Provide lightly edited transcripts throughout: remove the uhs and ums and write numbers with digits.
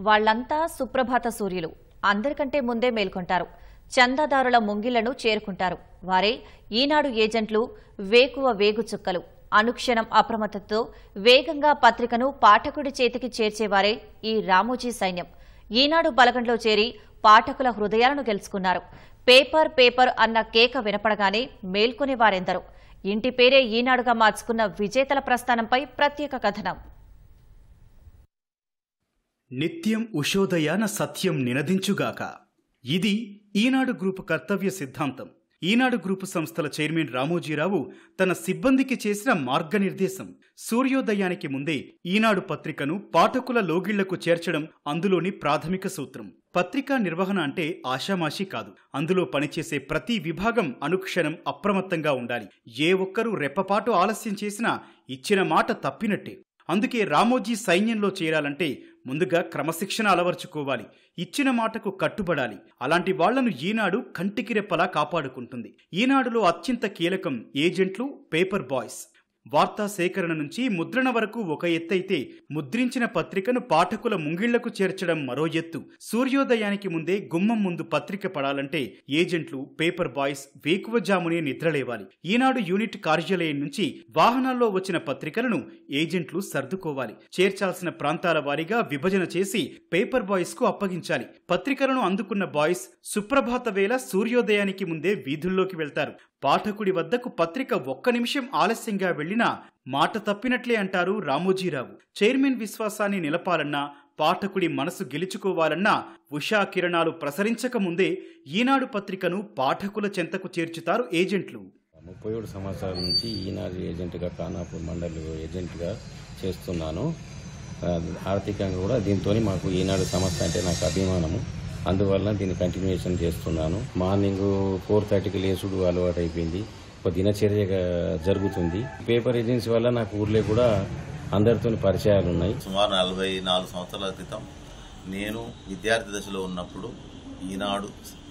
వాళ్లంతా సుప్రభాత సూర్యులు. అందరికంటే ముందే మేల్కొంటారు. చందాదారుల ముంగిళ్లను చేరుకుంటారు. వారే ఈనాడు ఏజెంట్లు, వేకువ వేగుచుక్కలు. అనుక్షణం అప్రమత్తతో వేగంగా పత్రికను పాఠకుడి చేతికి చేర్చేవారే ఈ రామోజీ సైన్యం. ఈనాడు బలగంలో చేరి పాఠకుల హృదయాలను గెలుచుకున్నారు. పేపర్ పేపర్ అన్న కేక వినపడగానే మేల్కొనేవారెందరో. ఇంటి పేరే ఈనాడుగా మార్చుకున్న విజేతల ప్రస్థానంపై ప్రత్యేక కథనం. నిత్యం ఉషోదయాన సత్యం నినదించుగాక. ఇది ఈనాడు గ్రూపు కర్తవ్య సిద్ధాంతం. ఈనాడు గ్రూపు సంస్థల చైర్మన్ రామోజీరావు తన సిబ్బందికి చేసిన మార్గనిర్దేశం. సూర్యోదయానికి ముందే ఈనాడు పత్రికను పాఠకుల లోగిళ్లకు చేర్చడం అందులోని ప్రాథమిక సూత్రం. పత్రికా నిర్వహణ అంటే ఆషామాషీ కాదు. అందులో పనిచేసే ప్రతి విభాగం అనుక్షణం అప్రమత్తంగా ఉండాలి. ఏ ఒక్కరూ రెప్పపాటు ఆలస్యం చేసినా ఇచ్చిన మాట తప్పినట్టే. అందుకే రామోజీ సైన్యంలో చేరాలంటే ముందుగా క్రమశిక్షణ అలవర్చుకోవాలి. ఇచ్చిన మాటకు కట్టుబడాలి. అలాంటి వాళ్లను ఈనాడు కంటికి రెప్పలా కాపాడుకుంటుంది. ఈనాడులో అత్యంత కీలకం ఏజెంట్లు, పేపర్ బాయ్స్. వార్తా సేకరణ నుంచి ముద్రణ వరకు ఒక ఎత్తైతే, ముద్రించిన పత్రికను పాఠకుల ముంగిళ్లకు చేర్చడం మరో ఎత్తు. సూర్యోదయానికి ముందే గుమ్మం ముందు పత్రిక పడాలంటే ఏజెంట్లు, పేపర్ బాయ్స్ వేకువజామునే నిద్రలేవాలి. ఈనాడు యూనిట్ కార్యాలయం నుంచి వాహనాల్లో వచ్చిన పత్రికలను ఏజెంట్లు సర్దుకోవాలి. చేర్చాల్సిన ప్రాంతాల వారీగా విభజన చేసి పేపర్ బాయ్స్ కు అప్పగించాలి. పత్రికలను అందుకున్న బాయ్స్ సుప్రభాత వేళ సూర్యోదయానికి ముందే వీధుల్లోకి వెళ్తారు. పాఠకుడి వద్దకు పత్రిక ఒక్క నిమిషం ఆలస్యంగా వెళ్లినా మాట తప్పినట్లే అంటారు రామోజీరావు. చైర్మన్ విశ్వాసాన్ని నిలపాలన్నా, పాఠకుడి మనసు గెలుచుకోవాలన్నా ఉషా కిరణాలు ప్రసరించకముందే ఈనాడు పత్రికను పాఠకుల చెంతకు చేర్చుతారు ఏజెంట్లు. 37 సంవత్సరాల నుంచి ఈనాడు ఏజెంట్గా, ఖానాపూర్ మండలి ఏజెంట్గా చేస్తున్నాను. ఆర్థికంగా కూడా దీంతో మాకు ఈనాడు సంస్థ అంటే నాకు అభిమానము. అందువల్ల దీన్ని కంటిన్యూషన్ చేస్తున్నాను. మార్నింగ్ 4:30కి లేచుడు అలవాటు అయిపోయింది. ఒక దినచర్యగా జరుగుతుంది. పేపర్ ఏజెన్సీ వల్ల నాకు ఊర్లో కూడా అందరితో పరిచయాలు ఉన్నాయి. సుమారు 44 సంవత్సరాల క్రితం నేను విద్యార్థి దశలో ఉన్నప్పుడు ఈనాడు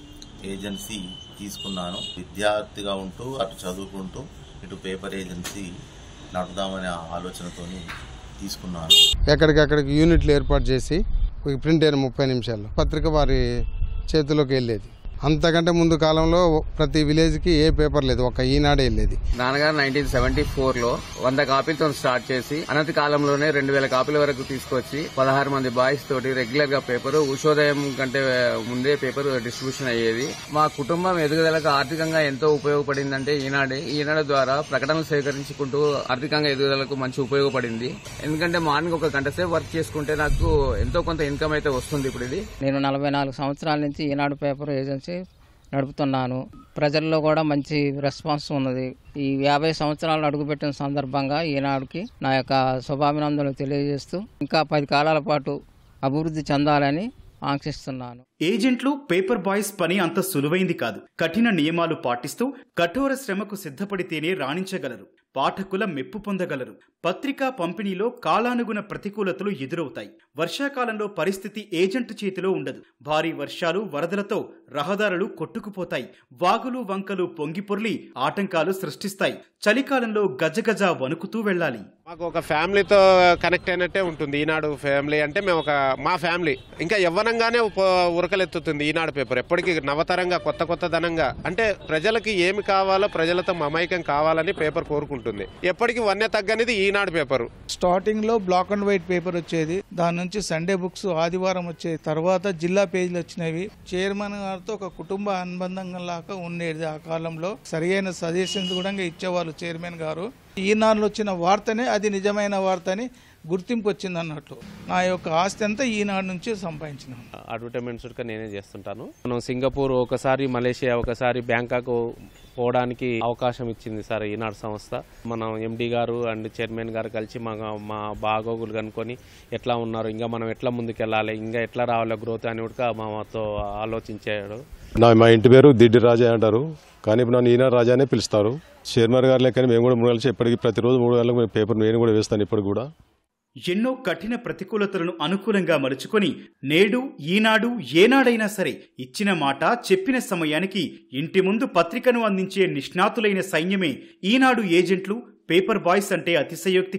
ఏజెన్సీ తీసుకున్నాను. విద్యార్థిగా ఉంటూ అటు చదువుకుంటూ ఇటు పేపర్ ఏజెన్సీ నడుపుదామనే ఆలోచనతో తీసుకున్నాను. ఎక్కడికక్కడికి యూనిట్లు ఏర్పాటు చేసి ప్రింట్ అయిన 30 నిమిషాల్లో పత్రిక వారి చేతిలోకి వెళ్ళేది. అంతకంటే ముందు కాలంలో ప్రతి విలేజ్ కి ఏ పేపర్ లేదు, ఒక ఈనాడే వెళ్ళేది. నాన్నగారు 1974లో 100 కాపీలతో స్టార్ట్ చేసి అనతి కాలంలోనే 2000 కాపీల వరకు తీసుకొచ్చి 16 మంది బాయ్స్ తోటి రెగ్యులర్ గా పేపర్ ఉషోదయం కంటే ముందే పేపర్ డిస్ట్రిబ్యూషన్ అయ్యేది. మా కుటుంబం ఎదుగుదలకు ఆర్థికంగా ఎంతో ఉపయోగపడిందంటే ఈనాడు ద్వారా ప్రకటనలు సేకరించుకుంటూ ఆర్థికంగా ఎదుగుదలకు మంచి ఉపయోగపడింది. ఎందుకంటే మార్నింగ్ ఒక గంట సేపు వర్క్ చేసుకుంటే నాకు ఎంతో కొంత ఇన్కమ్ అయితే వస్తుంది. ఇప్పుడు ఇది నేను 44 సంవత్సరాల నుంచి ఈనాడు పేపర్ ఏజెన్సీ నడుపుతున్నాను. ప్రజల్లో కూడా మంచి రెస్పాన్స్ ఉన్నది. ఈ 50 సంవత్సరాలు అడుగుపెట్టిన సందర్భంగా ఈనాడుకి నా యొక్క శుభాభినందనలు తెలియజేస్తూ ఇంకా 10 కాలాల పాటు అభివృద్ధి చెందాలని ఆంక్షిస్తున్నాను. ఏజెంట్లు, పేపర్ బాయ్స్ పని అంత సులువైంది కాదు. కఠిన నియమాలు పాటిస్తూ కఠోర శ్రమకు సిద్ధపడితేనే రాణించగలరు. పాఠకుల మెప్పు పొందగలరు. పత్రికా పంపిణీలో కాలానుగుణ ప్రతికూలతలు ఎదురవుతాయి. వర్షాకాలంలో పరిస్థితి ఏజెంట్ చేతిలో ఉండదు. భారీ వర్షాలు, వరదలతో రహదారులు కొట్టుకుపోతాయి. వాగులు, వంకలు పొంగిపొర్లి ఆటంకాలు సృష్టిస్తాయి. చలికాలంలో గజగజ వణుకుతూ వెళ్లాలి. మాకు ఒక ఫ్యామిలీతో కనెక్ట్ అయినట్టే ఉంటుంది. ఈనాడు ఫ్యామిలీ అంటే మేము మా ఫ్యామిలీ ఇంకా యవ్వనంగానే ఉరకలెత్తుతుంది ఈనాడు పేపర్. ఎప్పటికీ నవతరంగా, కొత్త ధనంగా, అంటే ప్రజలకి ఏమి కావాలో ప్రజలతో మమైకం కావాలని పేపర్ కోరుకుంటుంది. ఎప్పటికీ వన్య తగ్గనిది ఈనాడు పేపర్. స్టార్టింగ్ లో బ్లాక్ అండ్ వైట్ పేపర్ వచ్చేది. దాని నుంచి సండే బుక్స్ ఆదివారం వచ్చేది. తర్వాత జిల్లా పేజీలు వచ్చినవి. చైర్మన్ గారితో ఒక కుటుంబ అనుబంధంగా లాగా ఉండేది. ఆ కాలంలో సరియైన సజెషన్స్ కూడా ఇచ్చేవాళ్ళు చైర్మన్ గారు. ఈనాడులో వచ్చిన వార్తనే అది నిజమైన వార్త అని గుర్తింపు వచ్చింది అన్నట్లు. నా యొక్క ఆస్తి అంతా ఈనాడు నుంచి సంపాదించినాను. అడ్వర్టైజ్మెంట్స్ నేనే చేస్తుంటాను. మనం సింగపూర్ ఒకసారి, మలేషియా ఒకసారి, బ్యాంకాక్ పోవడానికి అవకాశం ఇచ్చింది సార్ ఈనాడు సంస్థ. మనం ఎండి గారు అండ్ చైర్మన్ గారు కలిసి మా బాగోగులు కనుక్కొని ఎట్లా ఉన్నారు, ఇంకా మనం ఎట్లా ముందుకెళ్ళాలి, ఇంకా ఎట్లా రావాలి గ్రోత్ అని కూడా మాతో ఆలోచించాడు. మా ఇంటి పేరు దిడ్డి రాజా అంటారు, కానీ ఇప్పుడు నన్ను ఈనాడు రాజానే పిలుస్తారు. చైర్మన్ గారు లెక్కని మేము కూడా 3 గంటలు ఎప్పటికీ ప్రతిరోజు 3 గంటలకు పేపర్ నేను కూడా వేస్తాను. ఇప్పుడు కూడా ఎన్నో కఠిన ప్రతికూలతలను అనుకూలంగా మలుచుకొని నేడు ఈనాడు ఏనాడైనా సరే ఇచ్చిన మాట, చెప్పిన సమయానికి ఇంటి ముందు పత్రికను అందించే నిష్ణాతులైన సైన్యమే ఈనాడు ఏజెంట్లు, పేపర్ బాయ్స్ అంటే అతిశయోక్తి కాదు.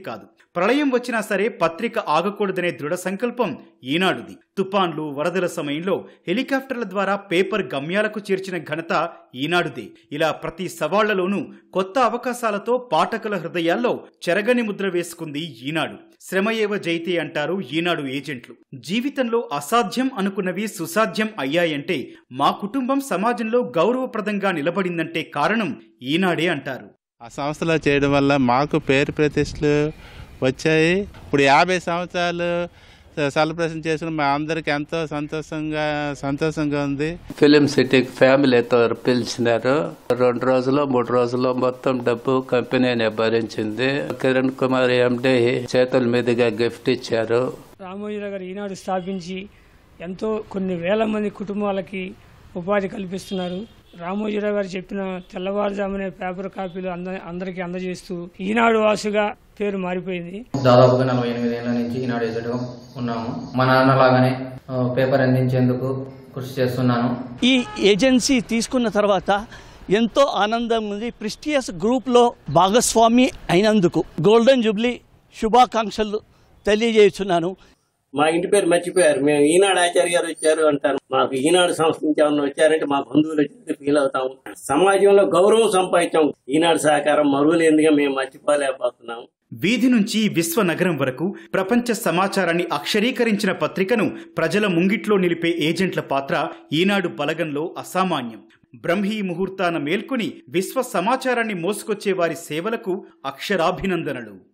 ప్రళయం వచ్చినా సరే పత్రిక ఆగకూడదనే దృఢ సంకల్పం ఈనాడుది. తుఫాన్లు, వరదల సమయంలో హెలికాప్టర్ల ద్వారా పేపర్ గమ్యాలకు చేర్చిన ఘనత ఈనాడుదే. ఇలా ప్రతి సవాళ్లలోనూ కొత్త అవకాశాలతో పాఠకుల హృదయాల్లో చెరగని ముద్ర వేసుకుంది ఈనాడు. శ్రమయేవ జైతే అంటారు ఈనాడు ఏజెంట్లు. జీవితంలో అసాధ్యం అనుకున్నవి సుసాధ్యం అయ్యాయంటే, మా కుటుంబం సమాజంలో గౌరవప్రదంగా నిలబడిందంటే కారణం ఈనాడే అంటారు. ఆ సంస్థలో చేయడం వల్ల మాకు పేరు ప్రతిష్టలు వచ్చాయి. ఇప్పుడు 50 సంవత్సరాలు సెలబ్రేషన్ చేసిన మా అందరికి ఎంతో సంతోషంగా ఉంది. ఫిలిం సిటీకి ఫ్యామిలీతో పిలిచినారు. 2 రోజులు 3 రోజుల్లో మొత్తం డబ్బు కంపెనీనే భరించింది. కిరణ్ కుమార్ ఎండి చేతుల మీదుగా గిఫ్ట్ ఇచ్చారు. రామోజీరావు గారు ఈనాడు స్థాపించి ఎంతో కొన్ని వేల మంది కుటుంబాలకి ఉపాధి కల్పిస్తున్నారు. రామోజీరావు గారు చెప్పిన తెల్లవారుజామునే పేపర్ కాపీలు అందరికీ అందజేస్తూ ఈనాడు వాసుగా పేరు మారిపోయింది. దాదాపుగా 48 ఏళ్ల నుంచి ఈనాడు ఏజెంట్గా ఉన్నాము. మా నాన్నలాగానే పేపర్ అందించేందుకు కృషి చేస్తున్నాను. ఈ ఏజెన్సీ తీసుకున్న తర్వాత ఎంతో ఆనందం ఉంది. ప్రెస్టీజియస్ గ్రూప్లో భాగస్వామి అయినందుకు గోల్డెన్ జూబ్లీ శుభాకాంక్షలు తెలియజేస్తున్నాను. మా ఇంటి పేరు మర్చిపోయారు. మేము ఈనాడు ఆచార్య గారు వచ్చారు అంటారు. మాకు ఈనాడు సంస్థ నుంచి ఏమన్నా వచ్చారంటే మా బంధువులు వచ్చి ఫీల్ అవుతాము. సమాజంలో గౌరవం సంపాదించాం. ఈనాడు సహకారం మరువలేనిదిగా మేము మర్చిపోలేకపోతున్నాము. వీధి నుంచి విశ్వనగరం వరకు ప్రపంచ సమాచారాన్ని అక్షరీకరించిన పత్రికను ప్రజల ముంగిట్లో నిలిపే ఏజెంట్ల పాత్ర ఈనాడు బలగంలో అసామాన్యం. బ్రహ్మీ ముహూర్తాన మేల్కొని విశ్వ సమాచారాన్ని మోసుకొచ్చే వారి సేవలకు అక్షరాభినందనలు.